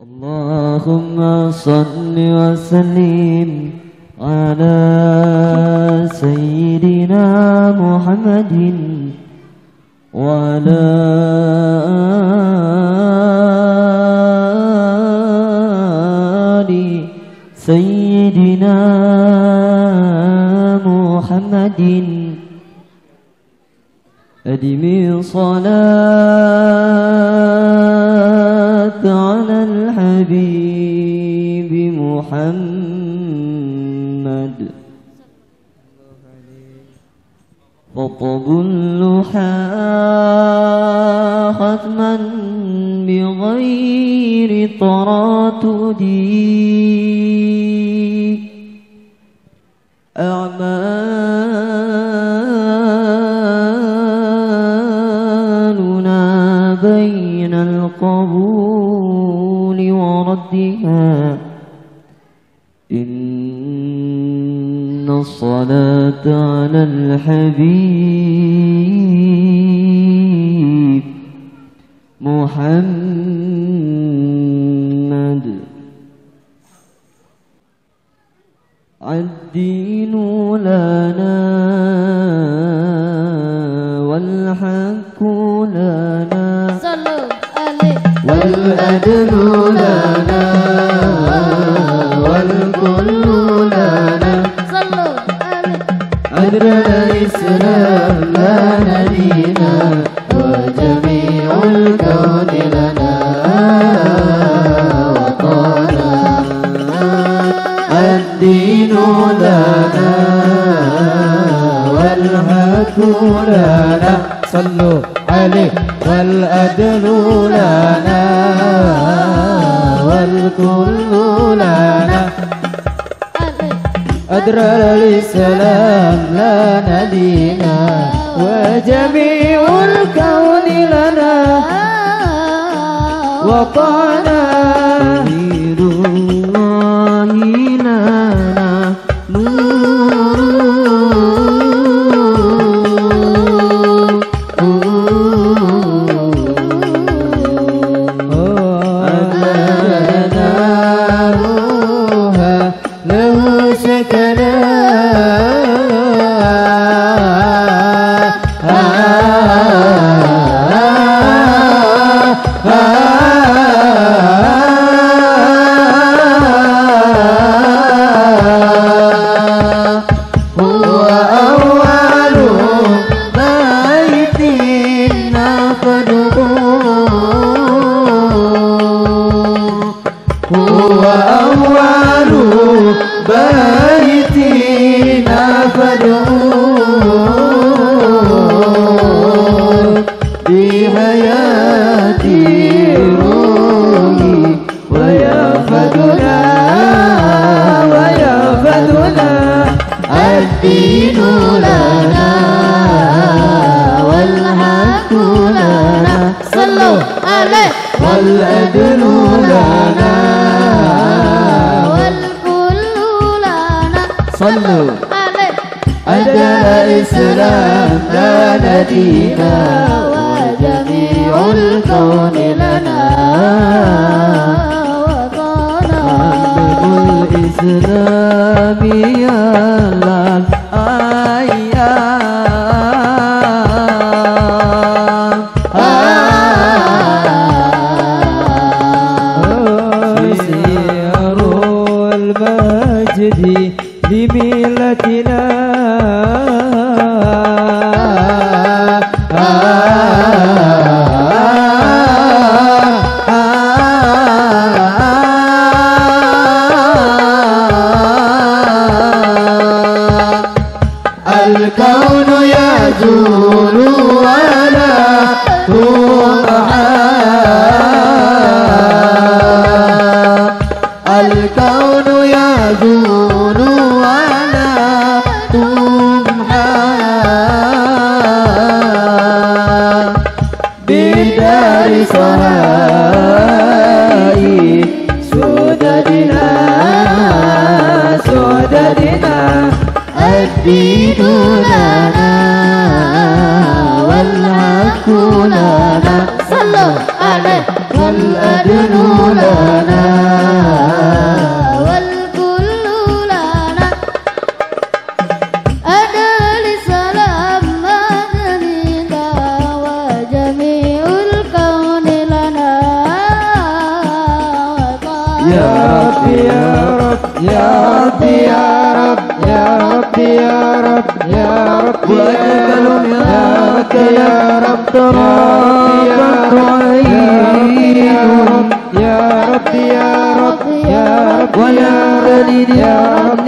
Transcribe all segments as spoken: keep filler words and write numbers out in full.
اللهم صل وسلم على سيدنا محمد وعلى آل سيدنا محمد أدم صلاة على الحبيب محمد فطب اللحى ختما بغير تردد أعمالنا بين القبول وردها إن الصلاة على الحبيب محمد الدين لنا والحق لنا والأدل لنا والكل لنا عدل الإسلام لنا دينا وجميع الكون لنا وطنا الدين لنا والحق لنا صلوا عليه والأدل لنا والكل لنا أدرى الإسلام لنا دينا وجميع الكون لنا وطنا تغيير الله لنا نور أبلغنا روها له سكنا هو أول بيتنا فادعوه بحياتي روحي ويا فدنا ويا فدنا الدين لنا والحق لنا صلوا عليه والأدل لنا صلوا عليه أدى الإسلام لنا دينا وجميع الكون لنا وطنا عبد الإسلام يا الأيام سير المجد لملتنا الكون يزول ولا تمحى الكون يزول ولا تمحى بدار صهاي سددنا سددنا الدين لنا والحق لنا صلوا عليه والأدل لنا يا ربي يا رب يا ربي يا رب يا ربي يا رب يا ربي وأجمل منك يا رب ترابط عين يا ربي يا رب يا رب ولا تلد يا رب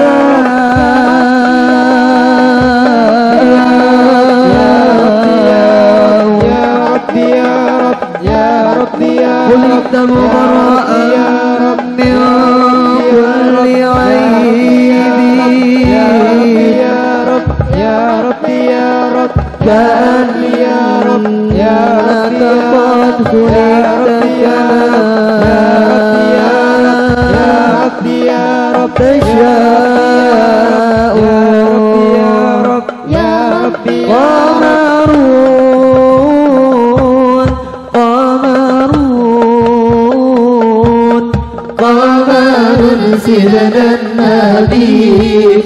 خلقت مبرأ من كل عيب يا رب يا رب يا رب كأني يا رب يا رب قد خلقت يا رب تشاء يا رب يا رب قمرون قمرون قمر سيدنا النبي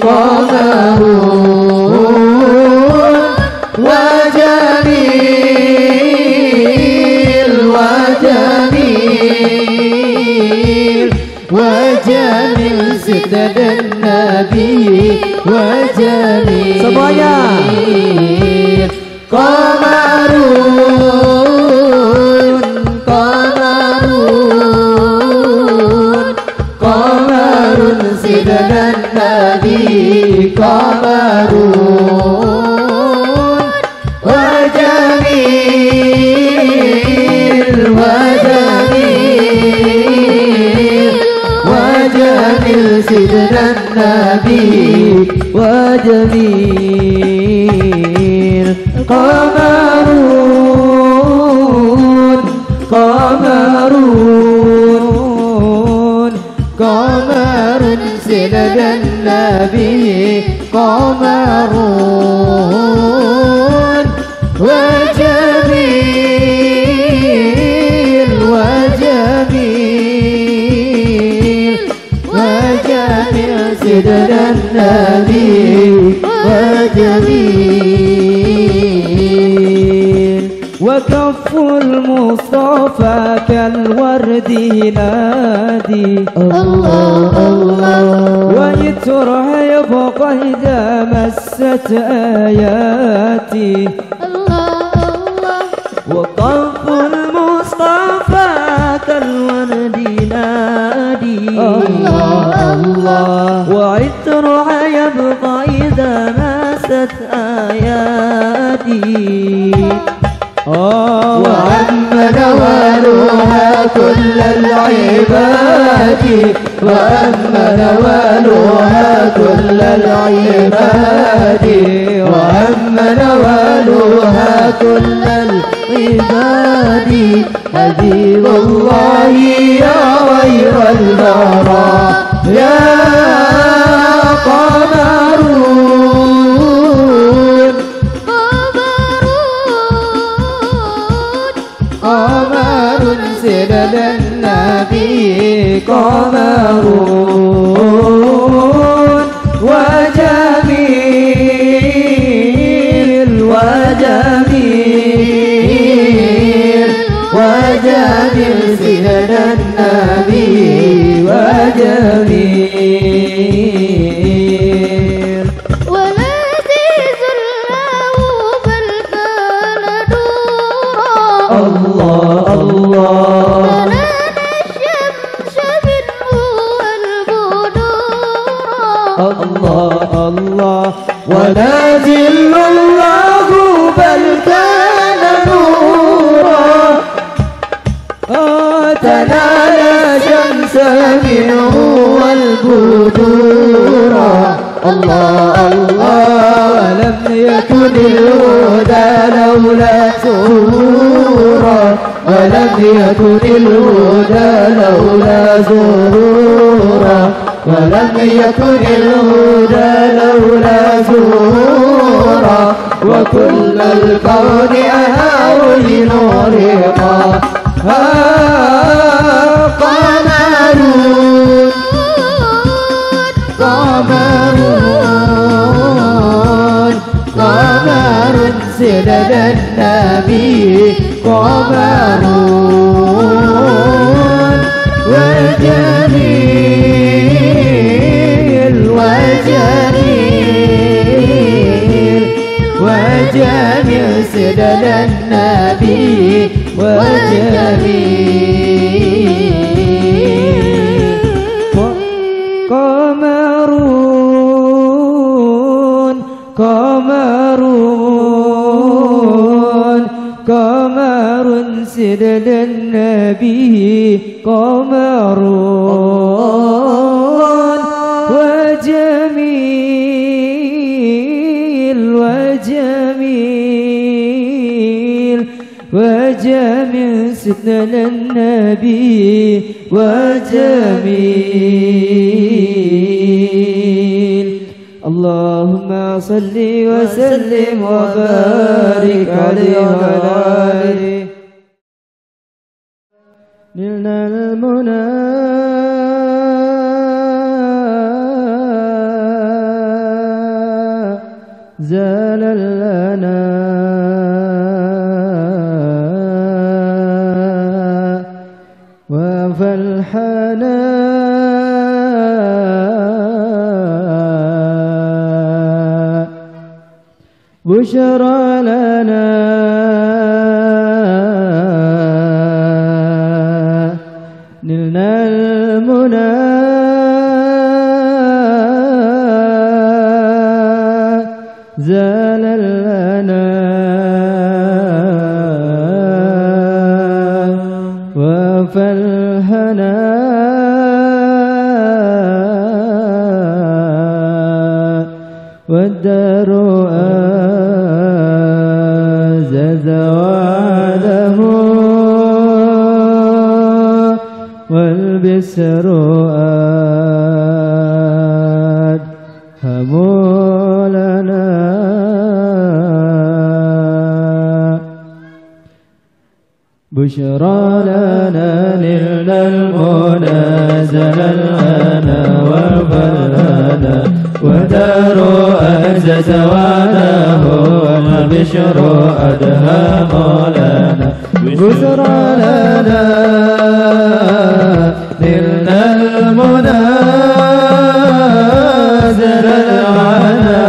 قمرون وجميل وجميل وجميل سيدنا النبي وجميل semuanya قمرون قمرون قمر سيدنا النبي قمرون وجميل وجميل وجميل سيدنا النبي وجميل قمرون قمرون قمر سيدنا النبي قمرون وجميل وجميل وجميل سيدنا النبي وجميل وكف المصطفى كالورد ينادي الله الله ويتره يبقى إذا مست آياتي الله الله وكف المصطفى كالورد ينادي الله الله وعطرها يبقى إذا مست آياتي وعم نوالها كل العباد وأم نوالها كل العباد وأم نوالها كل العباد حبيب الله يا غير الورى يا قمرون قمر سيدنا النبي قمرون وجميل وجميل وجميل سيدنا النبي وجميل ولذيذ له بل كان نورا الله الله تنادى الشمس منه والبدورا الله الله ونازل الله بل كان نورا تنالى شمس منه والبدورا الله الله ولم يكن الهدى لولا سرورا ولم يكن الهدى لولا سرورا ولم يكن الهدى لولا سرورا وكل الكون أهار لنورها قمرون قمرون قمر سيدنا النبي قمرون وجميل هارون وجميل وجميل وجميل سيدنا النبي وجميل. اللهم صل وسلم وبارك عليه وعلى آله. نلنا المنى زال لنا وفالحنا بشرى لنا نلنا المنى زال لنا وفالهنا والدار أزز وعده والبسر أدهم لنا بشرى لنا نلنا المنى زل الغنى وفلنا ودار أزز وعده والبشر أدهم لنا بشرى لنا نلنا المنى زل الغنى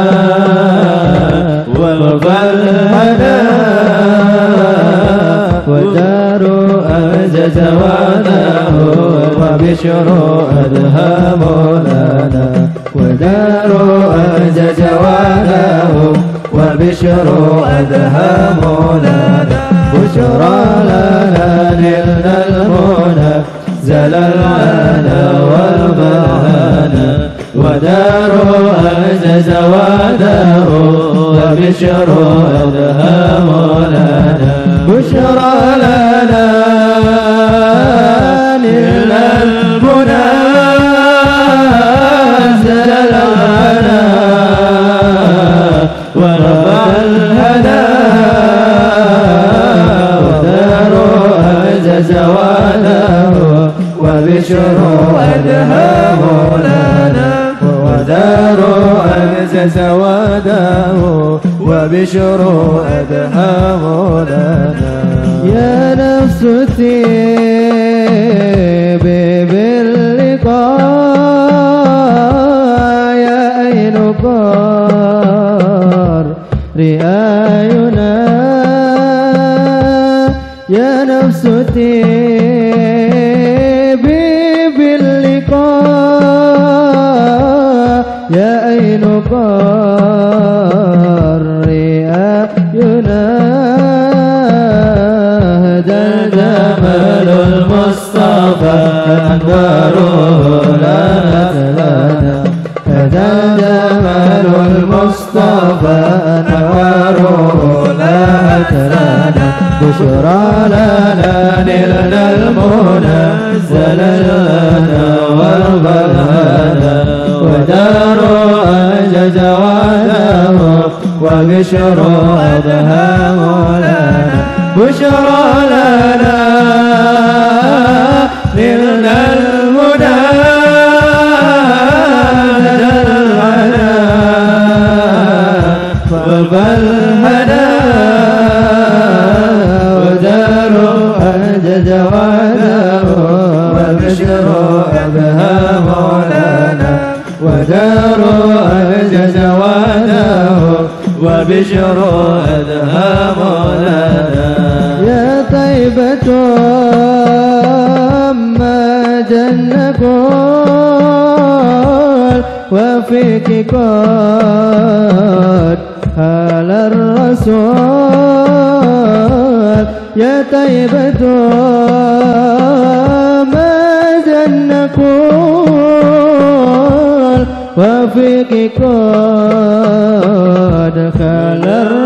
والفلنا ودار أزز وعده وبشر أدهم لنا ودار أزز وعده وبشر أدهم لنا بشرى لنا نلنا المنى زل العنا والبهانا ودار أزز وعده وبشر أدهم لنا بشرى لنا نلنا المنى زل العنا والبهانا ودار أزز وعده وبشر أدهم لنا ودار أزز وعده وبشر أدهم لنا يا نفس ثيبي باللقاء يا أين قار رئاينا يا نفس ثيبي باللقاء يا أين قار رئاينا هذا الجمال المصطفى أنواره لا مثلنا هذا الجمال المصطفى أنواره لا مثلنا بشرى لنا نلنا المنى زل لنا والبهانا ودار أزز وعده وبشر أدهم لنا بشرى لنا نلنا المنى زل العنا والبهانا ودار أزز وعده وبشر أدهم لنا ودار أزز وعده وبشر أدهم لنا يا طيبة ما جنكم وفيك قد هال الرسول يا طيبة ما يقول وفيك قد خال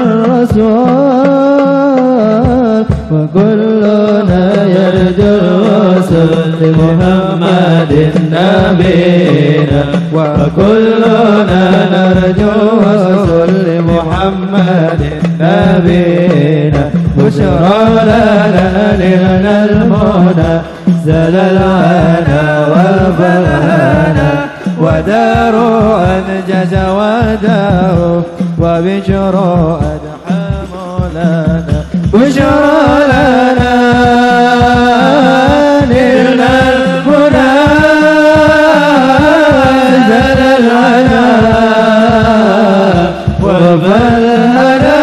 الرسول وكلنا يرجو الوصول لمحمد نبينا وكلنا نرجو الوصول لمحمد نبينا بشرى لنا لنا المنى زل العنا والبرهانا ودار أنجز وداه وبشر أدحى مولانا بشرى لنا نلنا المنى زل العنا وبرهانا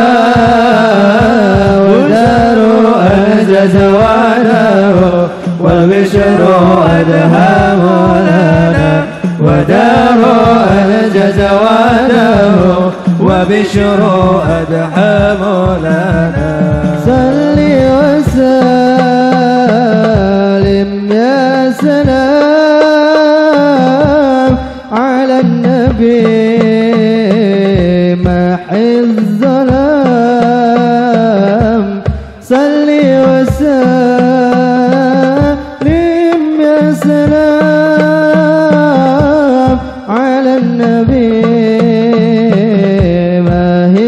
ودار أنجز وداه وبشر أدحى مولانا ودار أنجز وعده وبشر أدحى مولانا صل وسلم يا سلام على النبي محي الظلام صل وسلم يا سلام على النبي ماهي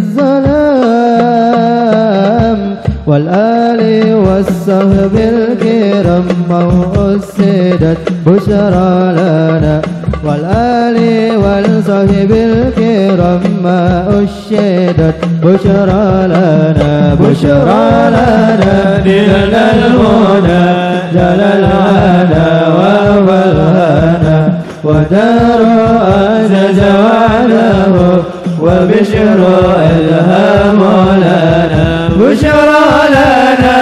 الظلام والآل والصحب الكرام موسدت بشرى لنا والآل والصحب الكرام ما أشدت بشرى لنا بشرى لنا نلنا المنى جل العنا والهنا ودار أنجز وعده وبشر إلهام لنا بشرى لنا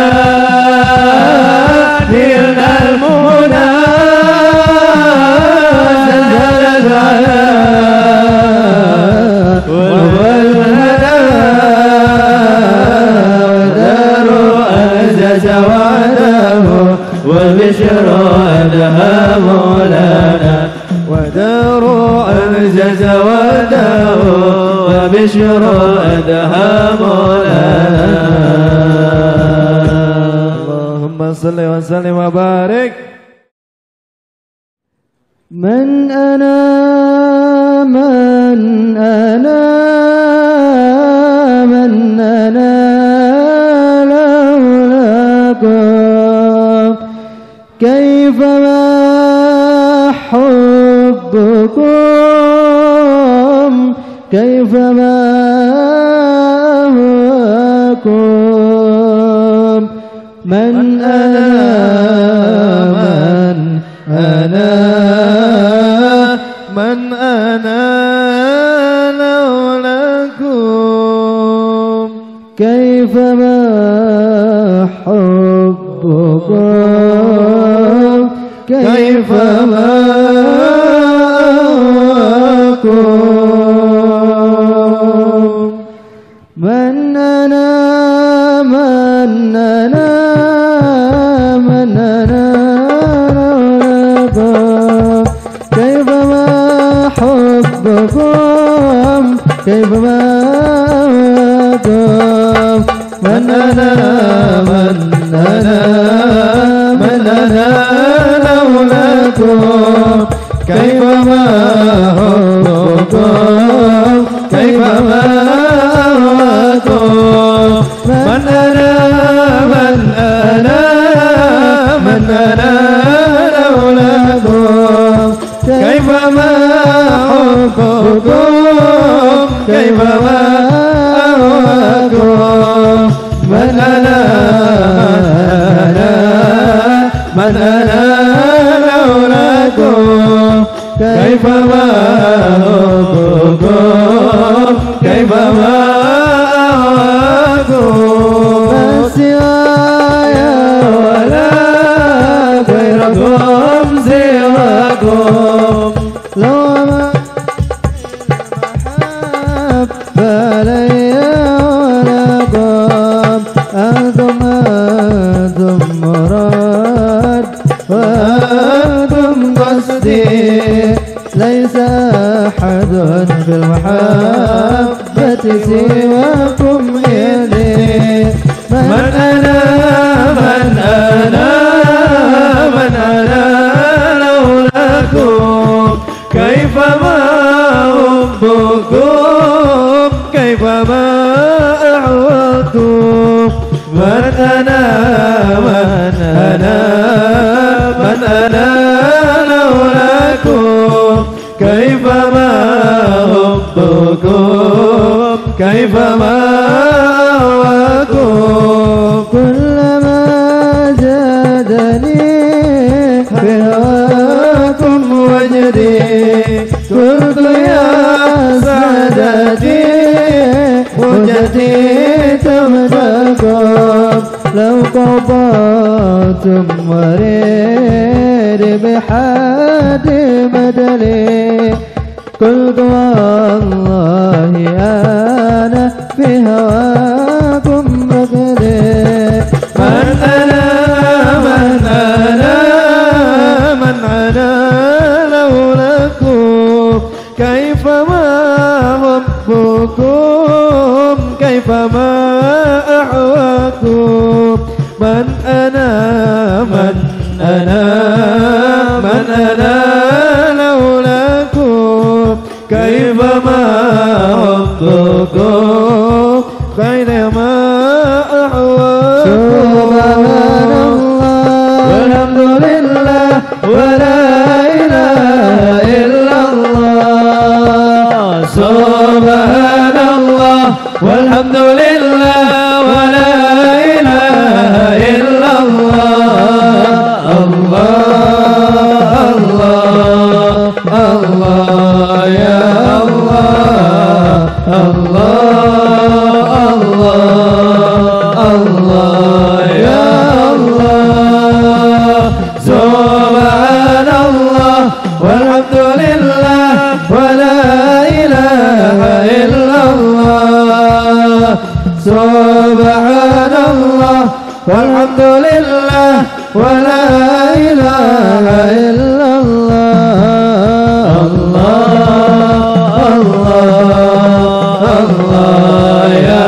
نلنا المنى زل العنا والهنا ودار أنجز وعده وبشر إلهام لنا ودار أنجز وده وبشر أدحى مولانا اللهم صل وسلم وبارك من أنا من أنا من أنا لولاكم كيفما حبكم كيفما هواكم من أنا من أنا من أنا لولاكم كيفما حبكم كيفما من أنا من أنا من أنا لولاكم كيفما حبكم كيفما هواكم من أنا من أنا من أنا لولاكم كيفما حبكم كيفما هواكم من أنا من أنا من أنا لولاكم كيفما حبكم كيفما هواكم من أنا من أنا لولاكم كيفما حبكم كيفما هواكم ما سواي ولا غيركم سواكم لو ما المحبة لي ولكم أنتم أنتم مراد أنتم قصدي ليس أحد في المحبة سواكم يلي من أنا من أنا من أنا لولاكم كيفما حبكم كيفما أحوالكم من أنا من أنا من أنا لولاكم كيفما حبكم كيفما أهواكم كلما زادني في هواكم وجدي قلت يا سادتي وجدي تمدكم لو قضيتم مرير بحد بدلي قلت والله أنا في هواكم مغلي من أنا من أنا من أنا لولاكم كيفما حبكم كيفما أحواكم من أنا من أنا من أنا لولاكم كيفما حبكم كيفما أحواكم سبحان الله والحمد لله ولا إله إلا الله سبحان الله والحمد لله ولا إله إلا الله الله الله الله يا الله الله الله الله يا الله سبحان الله والحمد لله ولا إله إلا الله سبحان الله والحمد لله ولا إله إلا الله الله الله الله يا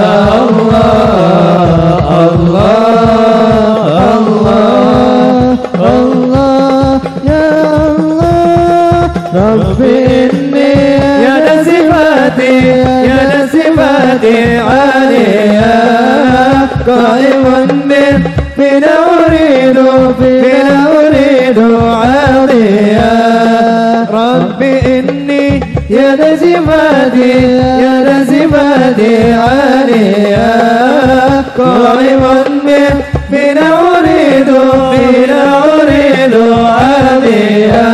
الله الله الله الله يا الله ربي إني يا نسيماتي يا نسيماتي عالية قائم فينا أريد فينا أريد عالية ربي إني يا نسيماتي يا نسيماتي عالية قائم فينا أريد فينا أريد عالية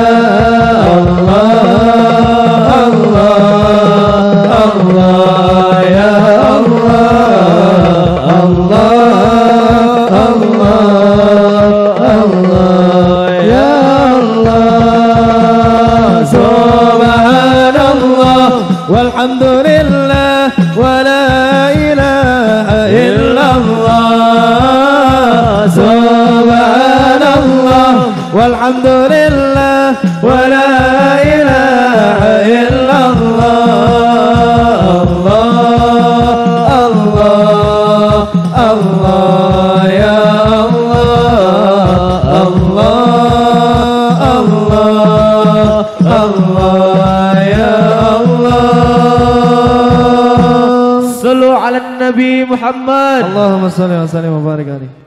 الله الله الله يا الله الله الله يا الله سبحان الله والحمد لله ولا إله إلا الله سبحان الله والحمد لله ولا إله إلا الله الله الله الله يا الله الله الله الله يا الله صلوا على النبي محمد اللهم صل وسلم وبارك عليه.